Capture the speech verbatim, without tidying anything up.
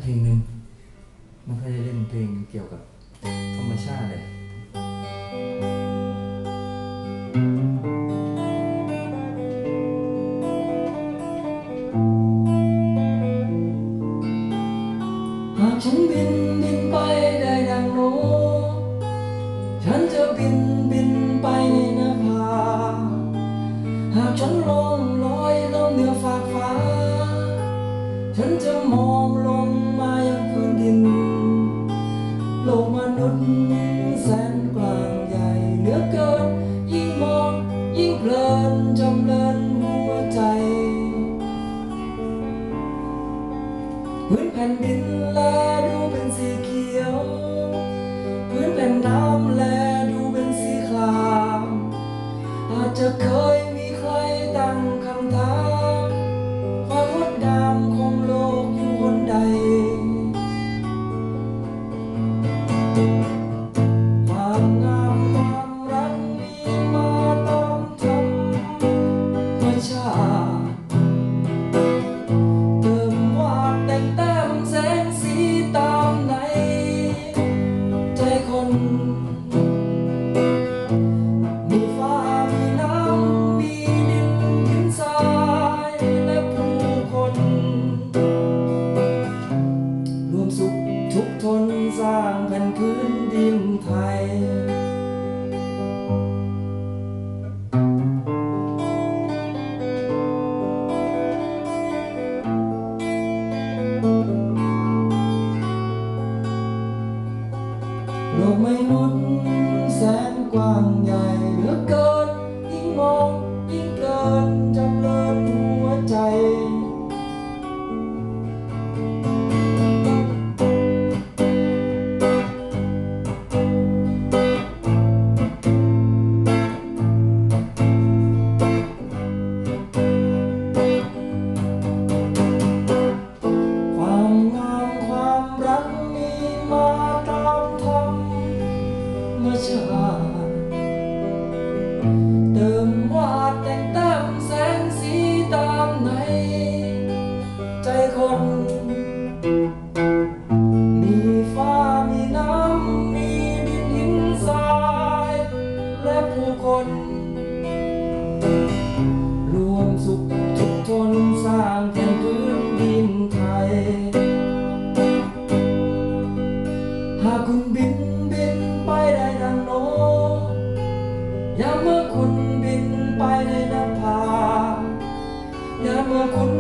เพลงหนึ่งมันก็จะเล่นเพลงเกี่ยวกับธรรมชาติเลยหากฉันบินบินไปได้ดังนกฉันจะบินบินไปในนภาหากฉันลงลอยลงเหนือฟากฟ้าฉันจะมองลงมายังพื้นดินโลกมนุษย์แสนกว้างใหญ่เหลือเกินยิ่งมองยิ่งเพลินจำเริญหัวใจพื้นแผ่นดินแลดูเป็นสีเขียวพื้นแผ่นน้ำแลดูเป็นสีครามอาจจะเคยมีใครตั้งคำถามความงดงามของโลกอยู่บนใดความงามความรักมีมาตามธรรมชาติเติมวาดแต่งแต้มแสงสีตามในใจคนมีฟ้ามีน้ำมีดินดินทรายและผู้คนรวมสุขทุกทนสร้างแผ่นพื้นดินไทยโลกมนุษย์แสนกว้างใหญ่เหลือเกินยิ่งมองยิ่งเพลินจำเริญหัวใจความงามความรักมีมาตามธรรมชาติเติมวาดแต่งแต้มแสงสีตามในใจคนมีฟ้ามีน้ำมีดินหินทรายและผู้คนรวมสุขทุกทนสร้างแผ่นพื้นดินไทยหากคุณบินบินไปได้ดังนกยามเมื่อคุณบินไปในนภายามเมื่อคุณ